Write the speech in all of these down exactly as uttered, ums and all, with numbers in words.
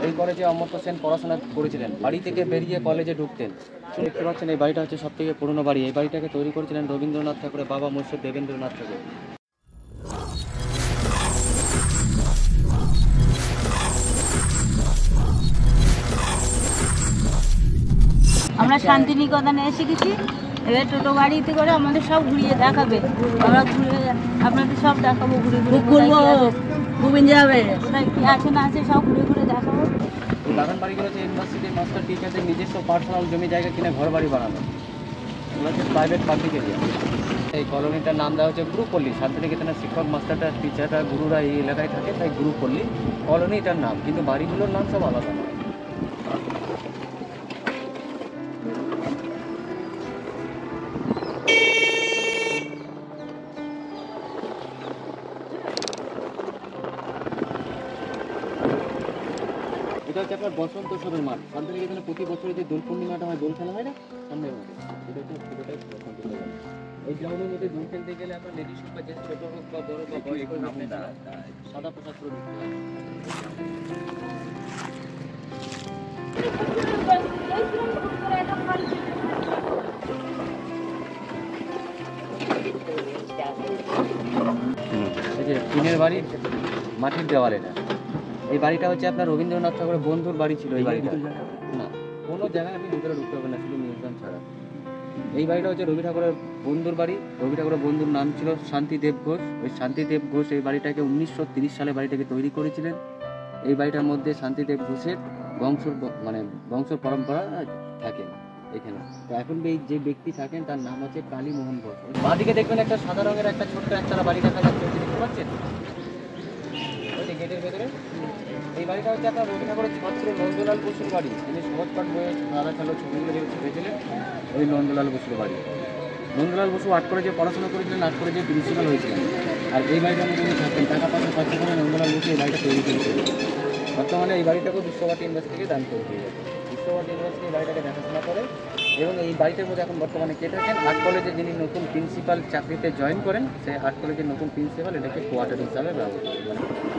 এই কলেজে অমর্ত্য সেন পড়াশোনা করেছিলেন। বাড়ি থেকে বেরিয়ে কলেজে ঢুকতেন। দেখতে পাচ্ছেন এই বাড়িটা হচ্ছে সব থেকে পুরনো বাড়ি। এই বাড়িটাকে তৈরি করেছিলেন রবীন্দ্রনাথ ঠাকুরের বাবা মুর্শিদ দেবেন্দ্রনাথ ঠাকুর। আমরা শান্তিনিকেতনে এসে গেছি। এবার টোটো গাড়িতে করে আমাদের সব ঘুরিয়ে দেখাবে। আমরা ঘুরে আপনাদের সব দেখাবো, ঘুরে ঘুরে ঘুরবো, ঘুমিয়ে যাবে, কোথায় কি আছে না আছে সব ঘুরে ঘুরে দেখাবো। এই বাগান বাড়িগুলো হচ্ছে ইউনিভার্সিটির মাস্টার টিচারদের নিজস্ব পার্সোনাল জমি জায়গা কিনে ঘর বাড়ি বানানো। এগুলো হচ্ছে প্রাইভেট পাবলিক এরিয়া। এই কলোনিটার নাম দেওয়া হচ্ছে গুরুপল্লী। শান্তিনিকেতনের শিক্ষক মাস্টারটা টিচাররা গুরুরা এই এলাকায় থাকে, তাই গুরুপল্লী কলোনিটার নাম, কিন্তু বাড়িগুলোর নাম সব আলাদা। এটা হচ্ছে আপনার বসন্ত উৎসবের মাঠ। শান্তিনিকেতনে প্রতি বছরে যে দোল পূর্ণিমাটা হয়, দোল খেলা হয় না সামনের মধ্যে, এটা হচ্ছে পুরোটাই বসন্ত উৎসব। এই গ্রাউন্ডের মধ্যে দোল খেলতে গেলে আপনার লেডিস হোক বা যে ছোটো হোক বা বড়ো বা বয়স সাদা পোশাক পরে দিতে হয়। এই যে টিনের বাড়ি, মাটির দেওয়াল। এটা এই বাড়িটা হচ্ছে আপনার রবীন্দ্রনাথ ঠাকুরের বন্ধুর বাড়ি ছিল। এই বাড়িটা না কোনো জায়গায় আপনি ভিতরে ঢুকতে পারবেন না, শুধু মিউজিয়াম ছাড়া। এই বাড়িটা হচ্ছে রবি ঠাকুরের বন্ধুর বাড়ি। রবি ঠাকুরের বন্ধুর নাম ছিল শান্তিদেব ঘোষ। ওই শান্তিদেব ঘোষ এই বাড়িটাকে উনিশশো তিরিশ সালে বাড়িটাকে তৈরি করেছিলেন। এই বাড়িটার মধ্যে শান্তিদেব ঘোষের বংশ মানে বংশ পরম্পরা থাকে এখানে। তো এখন এই যে ব্যক্তি থাকেন তার নাম হচ্ছে কালী মোহন ঘোষ। বাঁদিকে দেখবেন একটা সাদা রঙের একটা ছোট্ট একতলা বাড়ি দেখা যাচ্ছে, দেখতে পাচ্ছেন ওই যে গেটের ভেতরে। এই বাড়িটা হচ্ছে আপনার রবি ঠাকুরের ছাত্র নন্দলাল বসুর বাড়ি। তিনি সহজপাঠ বইয়ে দাদা চালো ছবিগুলো যে ছেড়েছিলেন, ওই নন্দলাল বসুর বাড়ি। নন্দলাল বসু আট করে যে পড়াশোনা করেছিলেন, আট করে যে প্রিন্সিপাল হয়েছিলেন। আর এই বাড়িটার মধ্যে তিনি থাকতেন, টাকা পয়সা খরচা করে নন্দলাল বসু এই বাড়িটা তৈরি করেছিলেন। বর্তমানে এই বাড়িটাকেও বিশ্বভারতী ইউনিভার্সিটিকে দান করে দিয়ে যাবে। বিশ্বভারতী ইউনিভার্সিটি এই বাড়িটাকে দেখাশোনা করে এবং এই বাড়িটার মধ্যে এখন বর্তমানে কে থাকেন, আর্ট কলেজে যিনি নতুন প্রিন্সিপাল চাকরিতে জয়েন করেন, সেই আর্ট কলেজের নতুন প্রিন্সিপাল এটাকে কোয়ার্টার হিসাবে ব্যবহার করেন।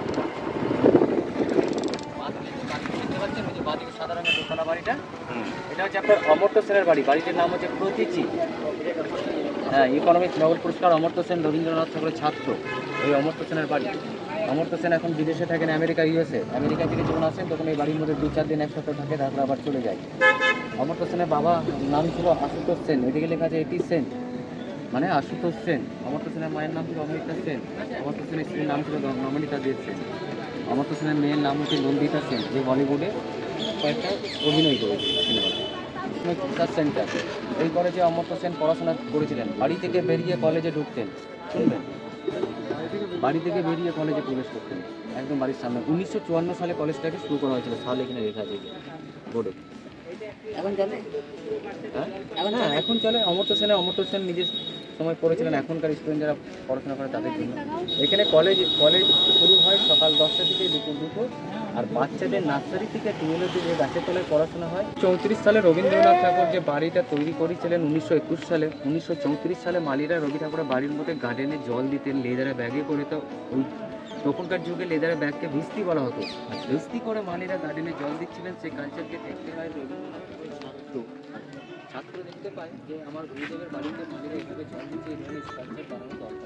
বাঁদিকে সাদা রঙের দোতলা বাড়িটা, এটা হচ্ছে আপনার অমর্ত্য সেনের বাড়ি। বাড়িটির নাম হচ্ছে প্রতীচি। হ্যাঁ, ইকোনমিক্স নোবেল পুরস্কার অমর্ত্য সেন রবীন্দ্রনাথ ঠাকুরের ছাত্র। এই অমর্ত্য সেনের বাড়ি। অমর্ত্য সেন এখন বিদেশে থাকেন, আমেরিকা ইউএসএ। আমেরিকা থেকে যখন আসেন তখন এই বাড়ির মধ্যে দু চার দিন এক সপ্তাহ থাকে, তারপর আবার চলে যায়। অমর্ত্য সেনের বাবা নাম ছিল আশুতোষ সেন। এদিকে লেখা আছে এটি সেন, মানে আশুতোষ সেন। অমর্ত্য সেনের মায়ের নাম ছিল অমৃতা সেন। অমর্ত্য সেনের স্ত্রীর নাম ছিল নমিতা দেব সেন। অমর্ত্য সেনের মেয়ের নাম হচ্ছে নন্দিতা সেন, যে বলিউডে কয়েকটা অভিনয় করেছিল সিনেমাতে। Research centre. এই কলেজে অমর্ত্য সেন পড়াশোনা করেছিলেন। বাড়ি থেকে বেরিয়ে কলেজে ঢুকতেন, শুনবেন, বাড়ি থেকে বেরিয়ে কলেজে প্রবেশ করতেন একদম বাড়ির সামনে। উনিশশো চুয়ান্ন সালে কলেজটাকে শুরু করা হয়েছিল, সাল এখানে লেখা আছে বোর্ডে। এখন চলে? হ্যাঁ হ্যাঁ এখন চলে। অমর্ত্য সেনে অমর্ত্য সেন নিজের সময় পড়েছিলেন। এখনকার স্টুডেন্ট যারা পড়াশোনা করে তাদের জন্য এখানে কলেজ কলেজ শুরু হয় সকাল দশটা থেকে দুপুর দুটো। আর বাচ্চাদের নার্সারি থেকে টুয়েলভে যে গাছের তলায় পড়াশোনা হয়। চৌত্রিশ সালে রবীন্দ্রনাথ ঠাকুর যে বাড়িটা তৈরি করেছিলেন উনিশশো একুশ সালে, উনিশশো চৌত্রিশ সালে মালিরা রবি ঠাকুরের বাড়ির মধ্যে গার্ডেনে জল দিতেন লেদারে ব্যাগে করে। তো ওই তখনকার যুগে লেদারের ব্যাগকে ভিস্তি বলা হতো। ভিস্তি করে মালিরা গার্ডেনে জল দিচ্ছিলেন। সেই কালচারকে দেখতে হয় রবীন্দ্রনাথ ঠাকুরের ছাত্র ছাত্র দেখতে পায় যে আমার গুরুদেবের বাড়িতে মালিরা এভাবে জল দিচ্ছে, এই ধরনের কালচার বানানো দরকার।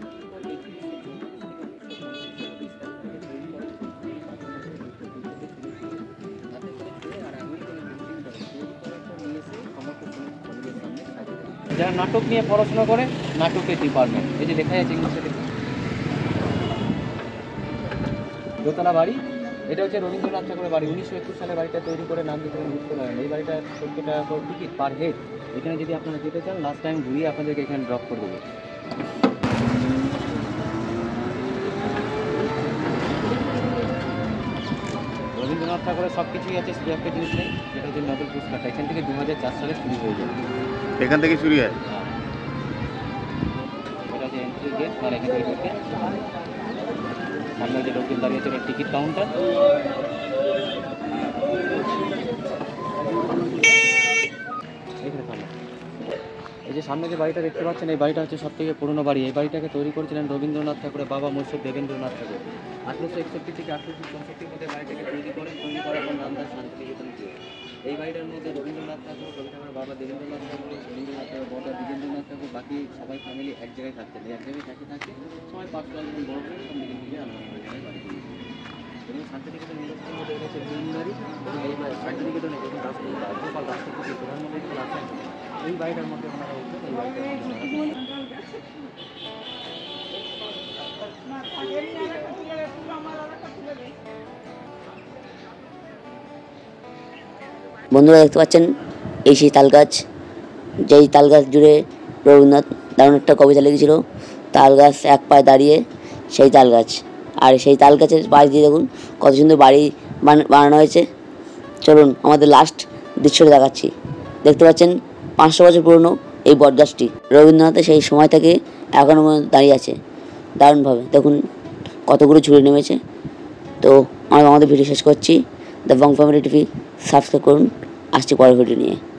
যারা নাটক নিয়ে পড়াশোনা করে, নাটকের ডিপার্টমেন্ট, এই যে লেখা আছে ইংলিশে দেখুন, দোতলা বাড়ি। এটা হচ্ছে রবীন্দ্রনাথ ঠাকুরের বাড়ি। উনিশশো একুশ সালে বাড়িটা তৈরি করে নাম দিয়েছিলেন উত্তরায়ণ। এই বাড়িটা সত্তর টাকা করে টিকিট পার হেড। এখানে যদি আপনারা যেতে চান লাস্ট টাইম ঘুরিয়ে আপনাদেরকে এখানে ড্রপ করে দেবো। রবীন্দ্রনাথ ঠাকুরের সব কিছুই আছে, শুধু একটা জিনিস নেই, যেটা হচ্ছে নোবেল পুরস্কারটা। এখান থেকে দু হাজার চার সালে শুরু হয়ে যায়। এখান থেকে শুরু হয়। এটা হচ্ছে এন্ট্রি গেট, আর এখান থেকে ঢুকে সামনে যে লোকজন দাঁড়িয়ে আছে টিকিট কাউন্টার। এখানে সামনে এই যে সামনে যে বাড়িটা দেখতে পাচ্ছেন, এই বাড়িটা হচ্ছে সব থেকে পুরনো বাড়ি। এই বাড়িটাকে তৈরি করেছিলেন রবীন্দ্রনাথ ঠাকুরের বাবা মুর্শিদ দেবেন্দ্রনাথ ঠাকুর। আঠারোশো একষট্টি থেকে আঠারোশো চৌষট্টির মধ্যে বাড়িটাকে তৈরি করেন। তৈরি করার পর রামদাস শান্তিনিকেতন দিয়ে। এই বাড়িটার মধ্যে রবীন্দ্রনাথ ঠাকুর, রবি ঠাকুরের বাবা দেবেন্দ্রনাথ ঠাকুর, রবীন্দ্রনাথ ঠাকুর বড় দ্বিজেন্দ্রনাথ ঠাকুর, বাকি সবাই ফ্যামিলি এক জায়গায় থাকতেন। এই এক জায়গায় থাকতে থাকতে সবাই পাঁচশো একজন বড় করে সব নিজে নিজে আলাদা আলাদা জায়গায় বাড়ি করেছে। এবং শান্তিনিকেতন ইউনিভার্সিটির মধ্যে এটা হচ্ছে মেইন বাড়ি। এবং এই বাড়ি শান্তিনিকেতনে যখন রাষ্ট্রপতি রাজ্যপাল রাষ্ট্রপতি প্রধানমন্ত্রী যখন আসেন এই বাড়িটার মধ্যে ওনারা উঠতেন। এই বাড়িটার বন্ধুরা দেখতে পাচ্ছেন এই সেই তাল গাছ, যেই তাল গাছ জুড়ে রবীন্দ্রনাথ দারুণ একটা কবিতা লিখেছিল। তাল গাছ এক পায়ে দাঁড়িয়ে সেই তাল গাছ, আর সেই তাল গাছের পাশ দিয়ে দেখুন কত সুন্দর বাড়ি বানানো হয়েছে। চলুন আমাদের লাস্ট দৃশ্যটা দেখাচ্ছি। দেখতে পাচ্ছেন পাঁচশো বছর পুরনো এই বটগাছটি রবীন্দ্রনাথের সেই সময় থেকে এখনও পর্যন্ত দাঁড়িয়ে আছে দারুণভাবে। দেখুন কতগুলো ঝুড়ে নেমেছে। তো আমরা আমাদের ভিডিও শেষ করছি। The Bong family TV subscribe করুন, আসছি পরের ভিডিও নিয়ে।